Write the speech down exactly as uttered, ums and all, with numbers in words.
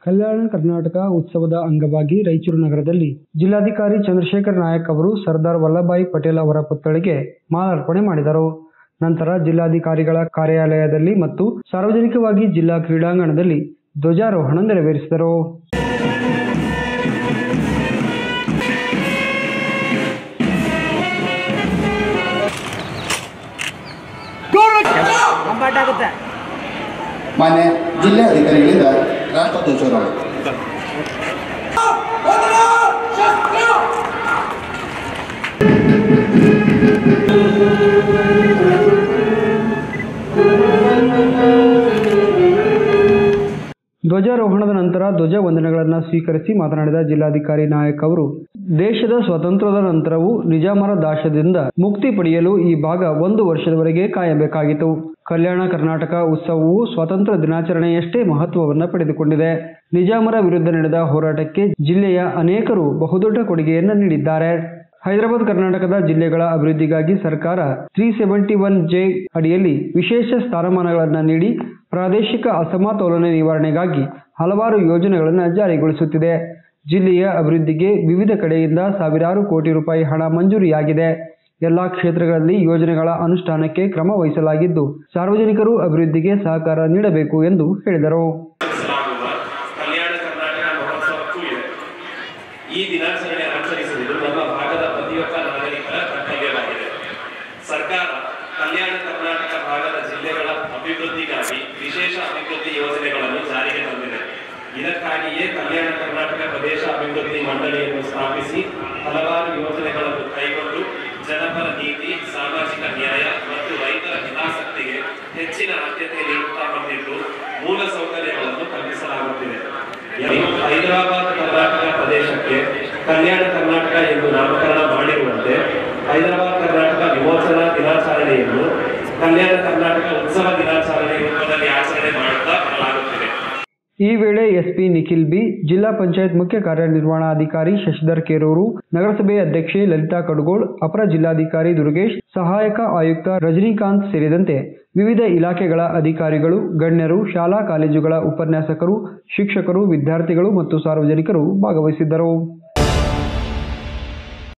ಕಲ್ಯಾಣ ಕರ್ನಾಟಕ ಉತ್ಸವದ ಅಂಗವಾಗಿ ರಾಯಚೂರು ನಗರದಲ್ಲಿ ಜಿಲ್ಲಾಧಿಕಾರಿ ಚಂದ್ರಶೇಖರ್ ನಾಯಕ್ ಅವರು ಸರ್ದಾರ್ ವಲ್ಲಭಭಾಯಿ ಪಟೇಲ್ ಅವರ ಪುತ್ಥಳಿಗೆ ಮಾಲಾರ್ಪಣೆ ಮಾಡಿದರು. ನಂತರ ಜಿಲ್ಲಾಧಿಕಾರಿಗಳ ಕಾರ್ಯಾಲಯದಲ್ಲಿ ಮತ್ತು ಸಾರ್ವಜನಿಕವಾಗಿ ಜಿಲ್ಲಾ ಕ್ರೀಡಾಂಗಣದಲ್ಲಿ ಧ್ವಜಾರೋಹಣ ನೆರವೇರಿಸಿದರು. ಮಾನ್ಯ ಜಿಲ್ಲಾಧಿಕಾರಿಗಳಿಂದ ರಾಷ್ಟ್ರಧ್ವಜಾರೋಹಣ. ಧ್ವಜಾರೋಹಣದ ನಂತರ ಧ್ವಜ ವಂದನೆಗಳನ್ನು ಸ್ವೀಕರಿಸಿ ಮಾತನಾಡಿದ ಜಿಲ್ಲಾಧಿಕಾರಿ ನಾಯಕ್ ಅವರು, ದೇಶದ ಸ್ವಾತಂತ್ರ್ಯದ ನಂತರವೂ ನಿಜಾಮರ ದಾಸ್ಯದಿಂದ ಮುಕ್ತಿ ಪಡೆಯಲು ಈ ಭಾಗ ಒಂದು ವರ್ಷದವರೆಗೆ ಕಾಯಬೇಕಾಗಿತ್ತು. ಕಲ್ಯಾಣ ಕರ್ನಾಟಕ ಉತ್ಸವವು ಸ್ವಾತಂತ್ರ್ಯ ದಿನಾಚರಣೆಯಷ್ಟೇ ಮಹತ್ವವನ್ನು ಪಡೆದುಕೊಂಡಿದೆ. ನಿಜಾಮರ ವಿರುದ್ಧ ನಡೆದ ಹೋರಾಟಕ್ಕೆ ಜಿಲ್ಲೆಯ ಅನೇಕರು ಬಹುದೊಡ್ಡ ಕೊಡುಗೆಯನ್ನು ನೀಡಿದ್ದಾರೆ. ಹೈದರಾಬಾದ್ ಕರ್ನಾಟಕದ ಜಿಲ್ಲೆಗಳ ಅಭಿವೃದ್ಧಿಗಾಗಿ ಸರ್ಕಾರ ತ್ರೀ ಸೆವೆಂಟಿ ಒನ್ ಜೆ ಅಡಿಯಲ್ಲಿ ವಿಶೇಷ ಸ್ಥಾನಮಾನಗಳನ್ನು ನೀಡಿ ಪ್ರಾದೇಶಿಕ ಅಸಮತೋಲನ ನಿವಾರಣೆಗಾಗಿ ಹಲವಾರು ಯೋಜನೆಗಳನ್ನು ಜಾರಿಗೊಳಿಸುತ್ತಿದೆ. ಜಿಲ್ಲೆಯ ಅಭಿವೃದ್ಧಿಗೆ ವಿವಿಧ ಕಡೆಯಿಂದ ಸಾವಿರಾರು ಕೋಟಿ ರೂಪಾಯಿ ಹಣ ಮಂಜೂರಿಯಾಗಿದೆ. ಎಲ್ಲಾ ಕ್ಷೇತ್ರಗಳಲ್ಲಿ ಯೋಜನೆಗಳ ಅನುಷ್ಠಾನಕ್ಕೆ ಕ್ರಮ ವಹಿಸಲಾಗಿದ್ದು, ಸಾರ್ವಜನಿಕರು ಅಭಿವೃದ್ಧಿಗೆ ಸಹಕಾರ ನೀಡಬೇಕು ಎಂದು ಹೇಳಿದರು. ಕಲ್ಯಾಣ ಕರ್ನಾಟಕ ಮಹೋತ್ಸವಕ್ಕೂ ಇದೆ. ಈ ದಿನಾಚರಣೆ ಆಚರಿಸುವುದು ನಮ್ಮ ಭಾಗದ ಪ್ರತಿಯೊಬ್ಬ ನಾಗರಿಕರ ಕರ್ತವ್ಯವಾಗಿದೆ. ಸರ್ಕಾರ ಕಲ್ಯಾಣ ಕರ್ನಾಟಕ ಭಾಗದ ಜಿಲ್ಲೆಗಳ ಅಭಿವೃದ್ಧಿಗಾಗಿ ವಿಶೇಷ ಅಭಿವೃದ್ಧಿ ಯೋಜನೆಗಳನ್ನು ಜಾರಿಗೆ ತಂದಿದೆ. ಇದಕ್ಕಾಗಿಯೇ ಕಲ್ಯಾಣ ಕರ್ನಾಟಕ ಪ್ರದೇಶ ಅಭಿವೃದ್ಧಿ ಮಂಡಳಿಯನ್ನು ಸ್ಥಾಪಿಸಿ ಹಲವಾರು ಯೋಜನೆಗಳನ್ನು ಕೈಗೊಂಡು ಜನಪರ ನೀತಿ, ಸಾಮಾಜಿಕ ನ್ಯಾಯ ಮತ್ತು ರೈತರ ಹಿತಾಸಕ್ತಿಗೆ ಹೆಚ್ಚಿನ ಆದ್ಯತೆ ನೀಡುತ್ತಾ ಬಂದಿದ್ದು ಮೂಲ ಸೌಕರ್ಯಗಳನ್ನು ಕಲ್ಪಿಸಲಾಗುತ್ತಿದೆ. ಹೈದರಾಬಾದ್ ಕರ್ನಾಟಕ ಪ್ರದೇಶಕ್ಕೆ ಕಲ್ಯಾಣ ಕರ್ನಾಟಕ ಎಂದು ನಾಮಕರಣ ಮಾಡಿರುವಂತೆ ಹೈದರಾಬಾದ್ ಕರ್ನಾಟಕ ವಿಮೋಚನಾ ದಿನಾಚರಣೆಯನ್ನು ಕಲ್ಯಾಣ ಕರ್ನಾಟಕ ಉತ್ಸವ ದಿನಾಚರಣೆ ರೂಪದಲ್ಲಿ ಆಚರಣೆ ಮಾಡುತ್ತಾ ಬರಲಾಗುತ್ತಿದೆ. ಈ ವೇಳೆ ಎಸ್ಪಿ ನಿಖಿಲ್ ಬಿ, ಜಿಲ್ಲಾ ಪಂಚಾಯತ್ ಮುಖ್ಯ ಕಾರ್ಯನಿರ್ವಹಣಾಧಿಕಾರಿ ಶಶಿಧರ್ ಕೇರೂರು, ನಗರಸಭೆ ಅಧ್ಯಕ್ಷೆ ಲಲಿತಾ ಕಡುಗೋಳ್, ಅಪರ ಜಿಲ್ಲಾಧಿಕಾರಿ ದುರ್ಗೇಶ್, ಸಹಾಯಕ ಆಯುಕ್ತ ರಜನಿಕಾಂತ್ ಸೇರಿದಂತೆ ವಿವಿಧ ಇಲಾಖೆಗಳ ಅಧಿಕಾರಿಗಳು, ಗಣ್ಯರು, ಶಾಲಾ ಕಾಲೇಜುಗಳ ಉಪನ್ಯಾಸಕರು, ಶಿಕ್ಷಕರು, ವಿದ್ಯಾರ್ಥಿಗಳು ಮತ್ತು ಸಾರ್ವಜನಿಕರು ಭಾಗವಹಿಸಿದ್ದರು.